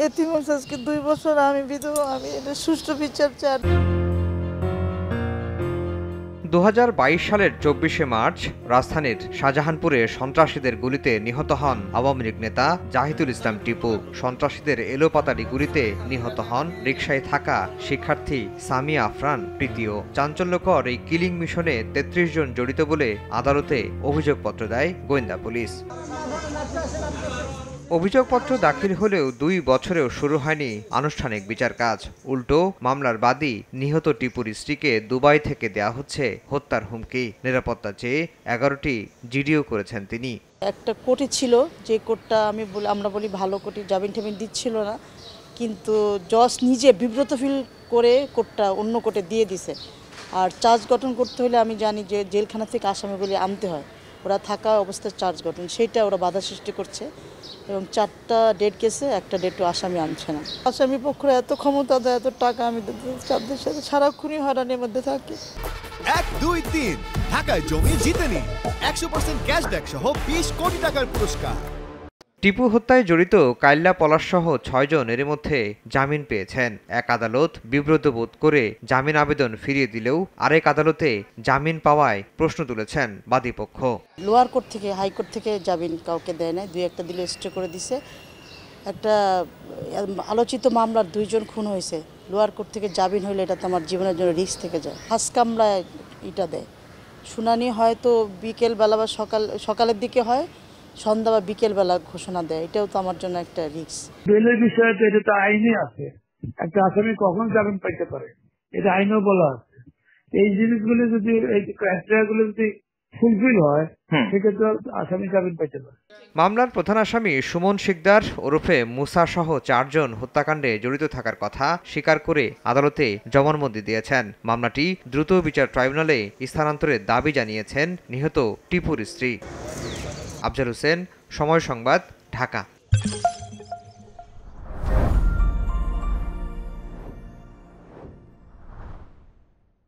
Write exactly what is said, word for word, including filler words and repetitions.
এতিম আজকে দুই বছর আমি বিধবা, আমি এটা সুষ্ঠু বিচার চাই। দু হাজার বাইশ সালের চব্বিশে মার্চ রাজধানীর শাহজাহানপুরে সন্ত্রাসীদের গুলিতে নিহত হন আওয়ামী লীগ নেতা জাহিদুল ইসলাম টিপু। সন্ত্রাসীদের এলোপাতাড়ি গুলিতে নিহত হন রিকশায় থাকা শিক্ষার্থী সামিয়া আফরান প্রীতিও। চাঞ্চল্যকর এই কিলিং মিশনে তেত্রিশ জন জড়িত বলে আদালতে অভিযোগপত্র দেয় গোয়েন্দা পুলিশ। অভিযোগপত্র দাখিল হলেও দুই বছরেও শুরু হয়নি আনুষ্ঠানিক বিচার কাজ। উল্টো মামলার বাদী নিহত টিপুর স্ত্রীকে দুবাই থেকে দেয়া হচ্ছে হত্যার হুমকি। নিরাপত্তা চেয়ে এগারোটি জিডিও করেছেন তিনি। একটা কোর্টে ছিল, যে কোর্টটা আমি বলি আমরা বলি ভালো কোর্টে জামিন টামিন দিচ্ছিল না, কিন্তু জজ নিজে বিব্রত ফিল করে কোর্টটা অন্য কোর্টে দিয়ে দিছে। আর চার্জ গঠন করতে হলে আমি জানি যে জেলখানা থেকে আসামিগুলি আনতে হয়, ওরা থাকা অবস্থায় চার্জ গঠন, সেইটা ওরা বাধা সৃষ্টি করছে এবং চারটা ডেট কেসে একটা ডেটও আসামি আনছে না। আসামি পক্ষরা এত ক্ষমতা দেয়, এত টাকা, আমি তাদের সাথে সারাক্ষণই হয়রানির মধ্যে থাকি। এক দুই তিন ঢাকায় জমি জিতে নিন একশো পার্সেন্ট ক্যাশব্যাক সহ বিশ কোটি টাকার পুরস্কার। টিপু হত্যায় জড়িত কাইল্লা পলাশসহ ছয়জন এর মধ্যে জামিন পেয়েছেন। এক আদালত বিব্রত বোধ করে জামিন আবেদন ফিরিয়ে দিলেও আরেক আদালতে জামিন পাওয়ায় প্রশ্ন তুলেছেন বাদীপক্ষ। লোয়ার কোর্ট থেকে হাইকোর্ট থেকে জামিন কাউকে দেয় না, দুই একটা দিলে স্টে করে দিছে। একটা আলোচিত মামলার দুইজন খুন হয়েছে, লোয়ার কোর্ট থেকে জামিন হইলে এটা তো আমার জীবনের জন্য রিস্ক থেকে যায়। ফার্স্ট কামরায় এটা দেয়, শুনানি হয়তো বিকেলবেলা বা সকাল সকালের দিকে হয়, সন্ধ্যা বা বিকেলবেলা ঘোষণা দেয়, এটাও তো আমার জন্য একটা রিস্ক। বেলের বিষয়ে তো এটা তো আইনে আছে, একটা আসামি কখন জামিন পাইতে পারে এটা আইনেও বলা আছে। এই জিনিসগুলো যদি এই ক্রাইটেরিয়াগুলো যদি ফুলফিল হয় সেক্ষেত্রে আসামি জামিন পাইতে পারে। মামলার প্রধান আসামি সুমন শিকদার ওরফে মুসা সহ চারজন হত্যাকাণ্ডে জড়িত থাকার কথা স্বীকার করে আদালতে জবানবন্দি দিয়েছেন। মামলাটি দ্রুত বিচার ট্রাইব্যুনালে স্থানান্তরের দাবি জানিয়েছেন নিহত টিপুর স্ত্রী। আফজাল হোসেন, সময় সংবাদ, ঢাকা।